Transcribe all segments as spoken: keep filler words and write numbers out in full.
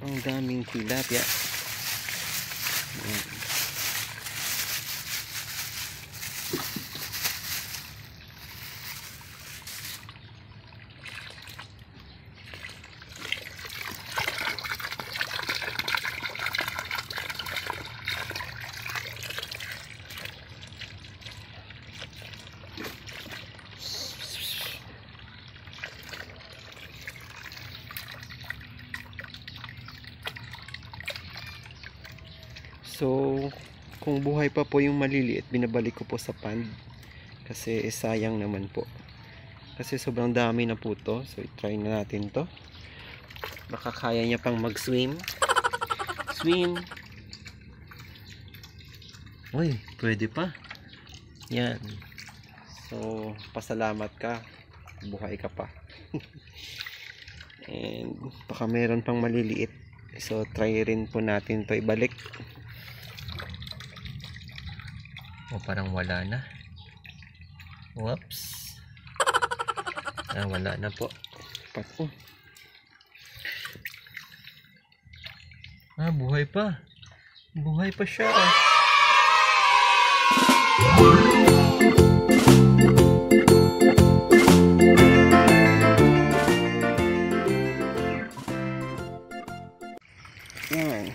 Ang daming tilapia. So, kung buhay pa po yung maliliit, binabalik ko po sa pond. Kasi sayang naman po. Kasi sobrang dami na po to. So, i-try na natin to. Baka kaya niya pang mag-swim. Swim! Uy, pwede pa. Yan. So, pasalamat ka. Buhay ka pa. And, baka meron pang maliliit. So, try rin po natin to ibalik. O, parang wala na. Whoops. Ah, wala na po. Pato. Ah, buhay pa. Buhay pa siya. Yan.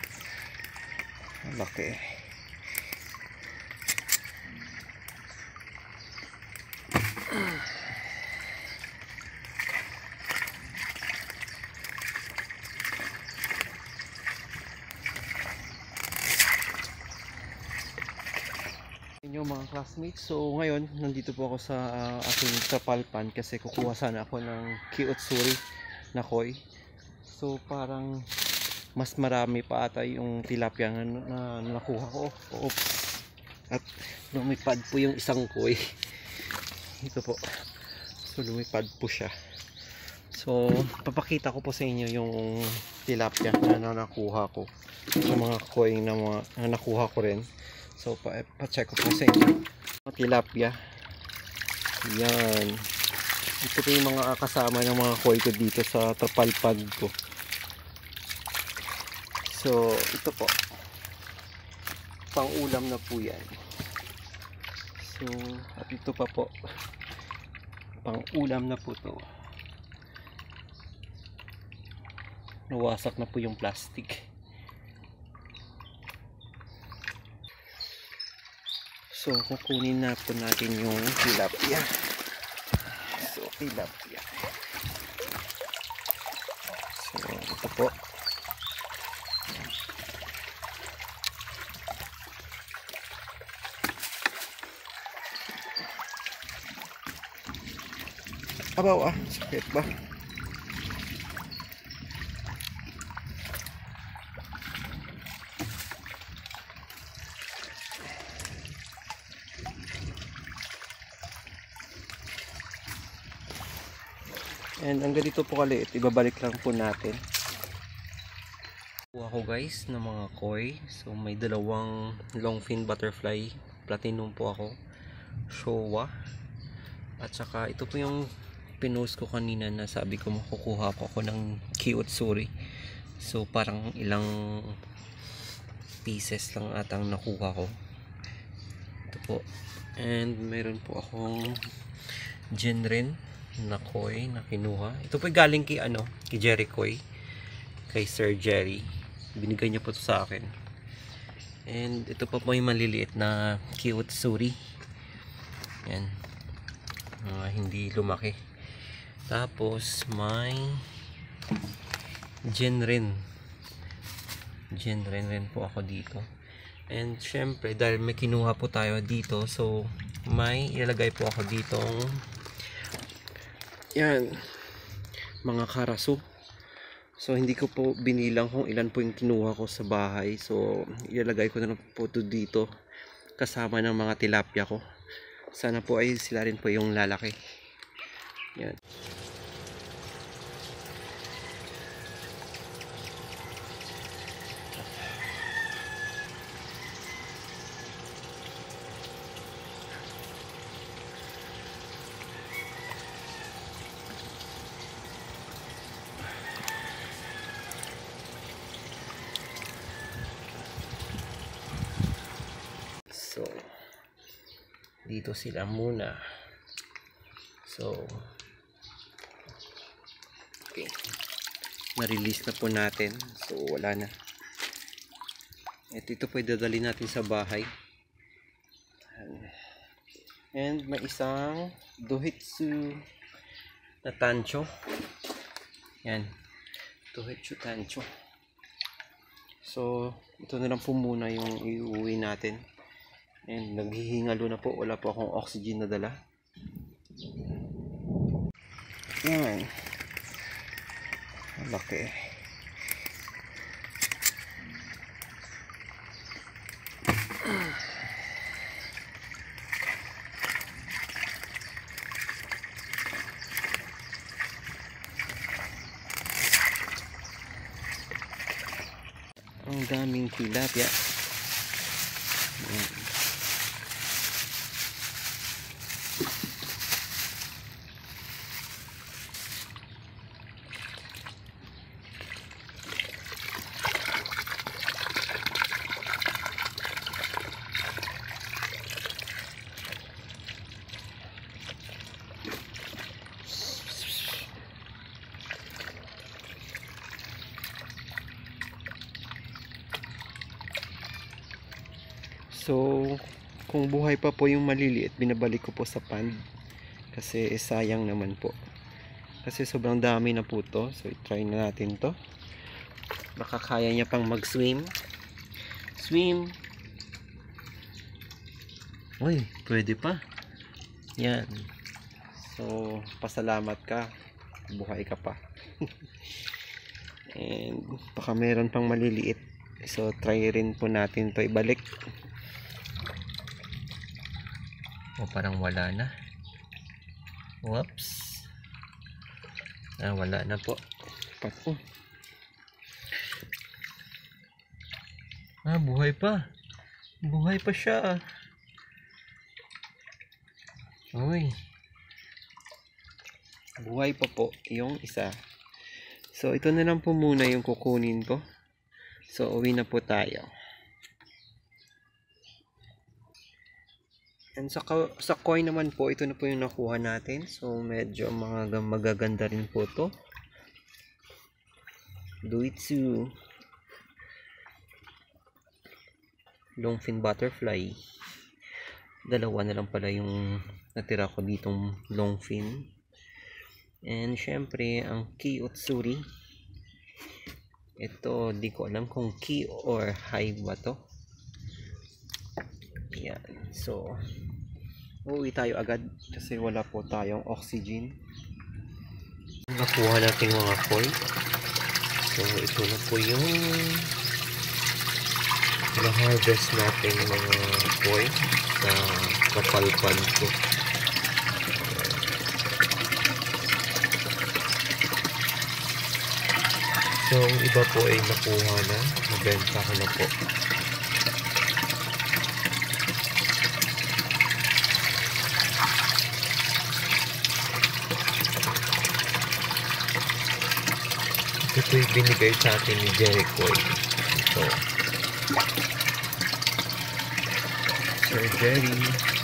Laki. Yung mga classmates, so ngayon nandito po ako sa uh, aking trapal pan kasi kukuha sana ako ng kiutsuri na koi. So parang mas marami pa ata yung tilapia na, na nakuha ko. Oops. At lumipad po yung isang koi. Ito po. So lumipad po siya. So papakita ko po sa inyo yung tilapia na, na nakuha ko. Yung mga koi na, mga, na nakuha ko rin. So, pa-check ko po sa inyo. Tilapia. Yan. Ito po yung mga kasama ng mga koi ko dito sa trapalpad ko. So, ito po. Pang-ulam na po yan. So, at ito pa po. Pang-ulam na po to. Nawasak na po yung plastic. So, kukunin na po natin yung tilapia. So, tilapia. So, ito po. Abaw ah, sakit ba? And ang ganito po kaliit, ibabalik lang po natin. Kuha ko guys ng mga koi. So may dalawang long fin butterfly. Platinum po ako. Showa. At saka ito po yung pinost ko kanina na sabi ko makukuha ko ako ng kiutsuri. So parang ilang pieces lang atang nakuha ko. Ito po. And meron po akong genrin na koi na kinuha. Ito po galing kay ano, kay Jerry Koi, kay Sir Jerry. Binigay niya po ito sa akin. And ito pa po yung maliliit na kiutsuri. Yan. Uh, hindi lumaki. Tapos may genrin. Genrin rin po ako dito. And syempre dahil may kinuha po tayo dito, so may ilalagay po ako ditong yan, mga karaso. So hindi ko po binilang kung ilan po yung kinuha ko sa bahay. So ilalagay ko na po ito dito kasama ng mga tilapia ko. Sana po ay sila rin po yung lalaki. Yan. dito sila muna. So okay, na-release na po natin. So wala na. At ito po idadali natin sa bahay. And may isang dohitsu na tancho. Yan, dohitsu tancho. So ito na lang po muna yung iuwi natin. And naghihingalo na po, wala po akong oxygen na dala. Yan, laki. Ang daming tilapia. Yan. So, kung buhay pa po yung maliliit, binabalik ko po sa pond. Kasi sayang naman po. Kasi sobrang dami na po to. So, try na natin to. Baka kaya niya pang mag-swim. Swim! Uy, pwede pa. Yan. So, pasalamat ka. Buhay ka pa. And, baka meron pang maliliit. So, try rin po natin to ibalik. O, parang wala na. Whoops. Ah, wala na po. Pato. Ah, buhay pa. Buhay pa siya. Uy. Buhay pa po yung isa. So, ito na lang po muna yung kukunin ko. So, uwi na po tayo. And sa, sa coin naman po, ito na po yung nakuha natin. So, medyo mga magaganda rin po to. Dohitsu. Longfin butterfly. Dalawa na lang pala yung natira ko ditong longfin. And syempre, ang kiyotsuri. Ito, di ko alam kung ki or hive ba to. Yan. So, uuwi tayo agad kasi wala po tayong oxygen. Nakuha natin mga koi. So, ito na po yung na-harvest natin mga koi sa kapalpan ko. So, yung iba po ay nakuha na. Nabenta ko na po. Ito yung binigay sa atin ni Jericho. Ito. Sir Jerry.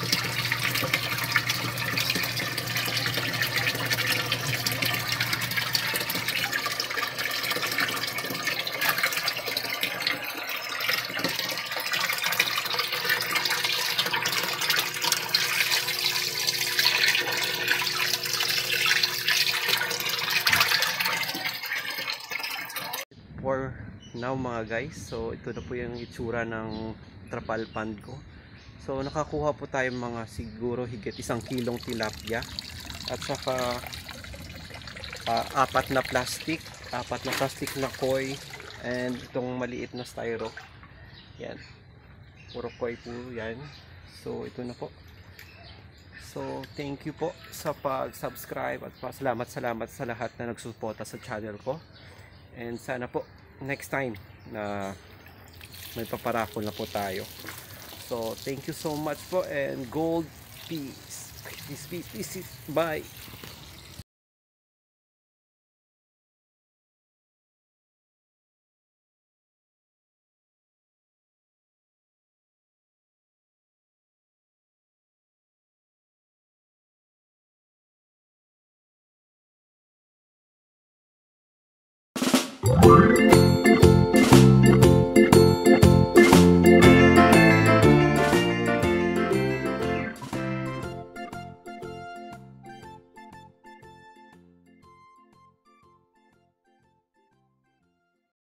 For now mga guys, so ito na po yung itsura ng trapal pond ko. So nakakuha po tayo mga siguro higit isang kilong tilapia at saka uh, apat na plastic apat na plastic na koi and itong maliit na styro. Yan, puro koi po yan. So ito na po. So thank you po sa pag-subscribe at pa salamat salamat sa lahat na nagsuporta sa channel ko. And sana po next time na may paparako na po tayo. So thank you so much po and gold peace. Peace, peace, peace. Bye. Bye.